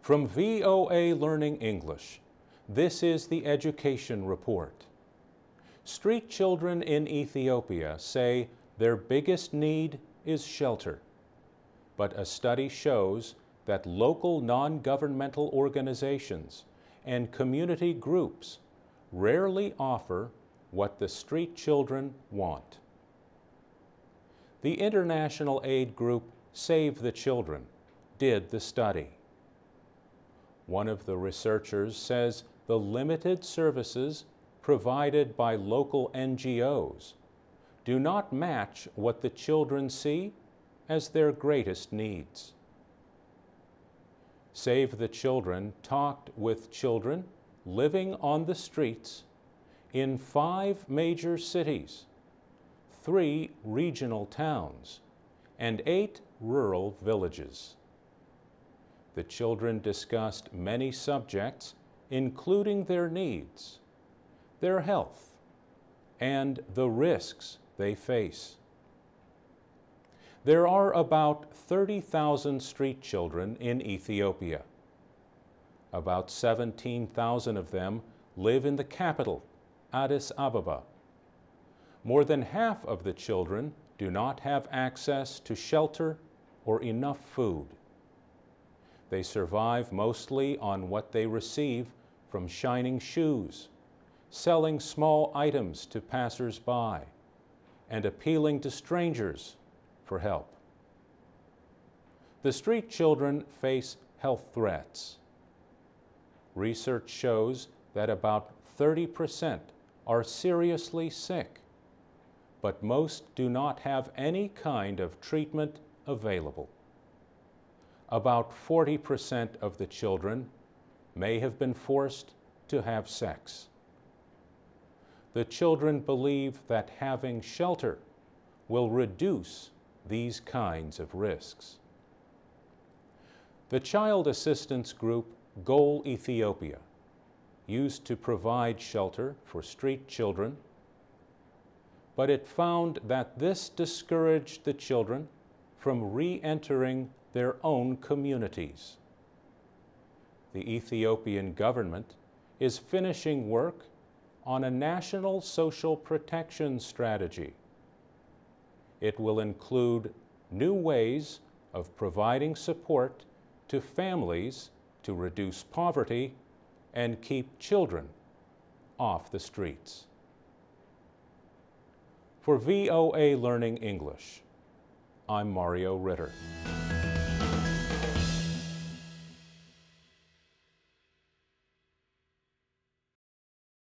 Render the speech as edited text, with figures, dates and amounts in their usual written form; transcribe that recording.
From VOA Learning English, this is the Education Report. Street children in Ethiopia say their biggest need is shelter. But a study shows that local non-governmental organizations and community groups rarely offer what the street children want. The international aid group Save the Children did the study. One of the researchers says the limited services provided by local NGOs do not match what the children see as their greatest needs. Save the Children talked with children living on the streets in 5 major cities, 3 regional towns, and 8 rural villages. The children discussed many subjects, including their needs, their health, and the risks they face. There are about 30,000 street children in Ethiopia. About 17,000 of them live in the capital, Addis Ababa. More than half of the children do not have access to shelter or enough food. They survive mostly on what they receive from shining shoes, selling small items to passers-by, and appealing to strangers for help. The street children face health threats. Research shows that about 30% are seriously sick, but most do not have any kind of treatment available. About 40% of the children may have been forced to have sex. The children believe that having shelter will reduce these kinds of risks. The child assistance group Goal Ethiopia used to provide shelter for street children, but it found that this discouraged the children from re-entering their own communities. The Ethiopian government is finishing work on a national social protection strategy. It will include new ways of providing support to families to reduce poverty and keep children off the streets. For VOA Learning English, I'm Mario Ritter.